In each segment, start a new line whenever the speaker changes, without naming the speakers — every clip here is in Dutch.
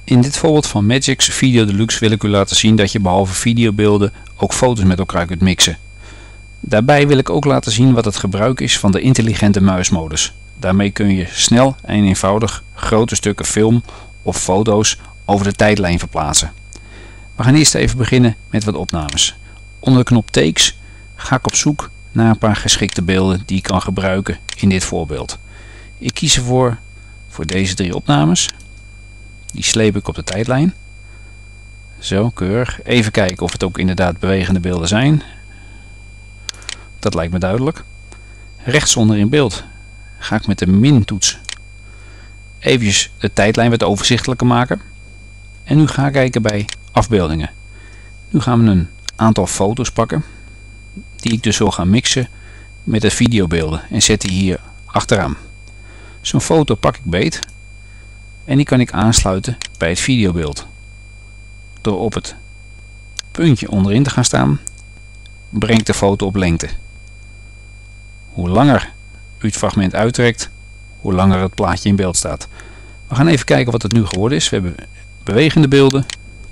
In dit voorbeeld van Magix Video Deluxe wil ik u laten zien dat je behalve videobeelden ook foto's met elkaar kunt mixen. Daarbij wil ik ook laten zien wat het gebruik is van de intelligente muismodus. Daarmee kun je snel en eenvoudig grote stukken film of foto's over de tijdlijn verplaatsen. We gaan eerst even beginnen met wat opnames. Onder de knop Takes ga ik op zoek naar een paar geschikte beelden die ik kan gebruiken in dit voorbeeld. Ik kies ervoor voor deze 3 opnames. Die sleep ik op de tijdlijn. Zo, keurig. Even kijken of het ook inderdaad bewegende beelden zijn. Dat lijkt me duidelijk. Rechtsonder in beeld ga ik met de min-toets eventjes de tijdlijn wat overzichtelijker maken. En nu ga ik kijken bij afbeeldingen. Nu gaan we een aantal foto's pakken die ik dus wil gaan mixen met de videobeelden en zet die hier achteraan. Zo'n foto pak ik beet en die kan ik aansluiten bij het videobeeld. Door op het puntje onderin te gaan staan, breng ik de foto op lengte. Hoe langer u het fragment uittrekt, hoe langer het plaatje in beeld staat. We gaan even kijken wat het nu geworden is. We hebben bewegende beelden.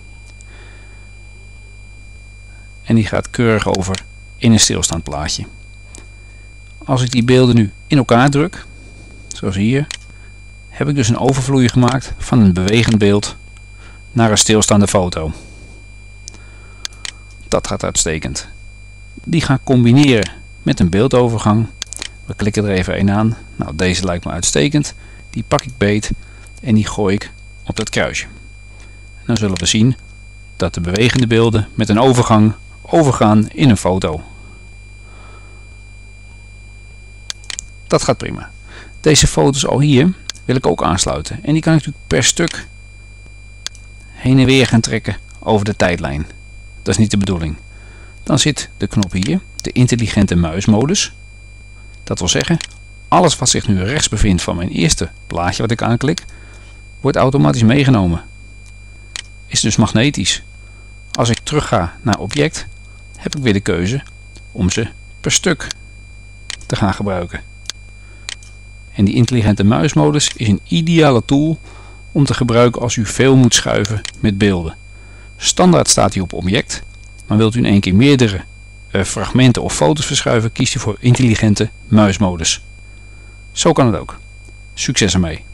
En die gaat keurig over in een stilstaand plaatje. Als ik die beelden nu in elkaar druk, zoals hier, heb ik dus een overvloei gemaakt van een bewegend beeld naar een stilstaande foto. Dat gaat uitstekend. Die ga ik combineren met een beeldovergang. We klikken er even een aan. Nou, deze lijkt me uitstekend. Die pak ik beet en die gooi ik op dat kruisje. En dan zullen we zien dat de bewegende beelden met een overgang overgaan in een foto. Dat gaat prima. Deze foto's al hier wil ik ook aansluiten. En die kan ik natuurlijk per stuk heen en weer gaan trekken over de tijdlijn. Dat is niet de bedoeling. Dan zit de knop hier, de intelligente muismodus. Dat wil zeggen, alles wat zich nu rechts bevindt van mijn eerste plaatje wat ik aanklik, wordt automatisch meegenomen. Is dus magnetisch. Als ik terug ga naar object, heb ik weer de keuze om ze per stuk te gaan gebruiken. En die intelligente muismodus is een ideale tool om te gebruiken als u veel moet schuiven met beelden. Standaard staat hij op object, maar wilt u in één keer meerdere fragmenten of foto's verschuiven, kiest u voor intelligente muismodus. Zo kan het ook. Succes ermee!